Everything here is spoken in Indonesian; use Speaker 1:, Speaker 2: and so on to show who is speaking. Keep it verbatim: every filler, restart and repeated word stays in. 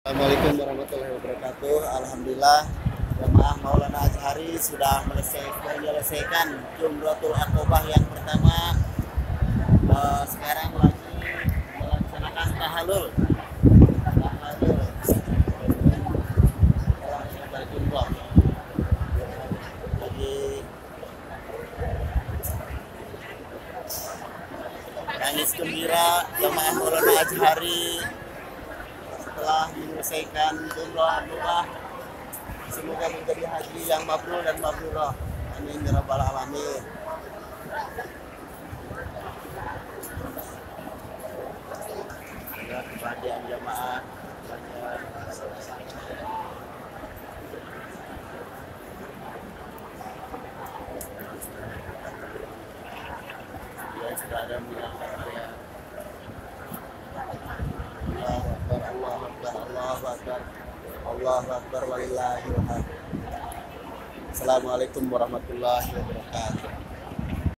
Speaker 1: Assalamualaikum warahmatullahi wabarakatuh. Alhamdulillah jemaah Maulana Azhari sudah menyelesaikan Jumratul Aqobah yang pertama. Uh, sekarang lagi melaksanakan tahallul. Tahallul. Lagi nangis gembira jemaah Maulana Azhari telah menyelesaikan jumrah Aqobah. Semoga menjadi haji yang mabrur dan mabrurah. Amin ya rabbal alamin. Ya, kebahagiaan jamaah banyak. Ya, sudah ada mengangkat area. Allahu Akbar, Allahu Akbar, Allahu Akbar, Allahu Akbar, walillahil hamd. Assalamualaikum warahmatullahi wabarakatuh.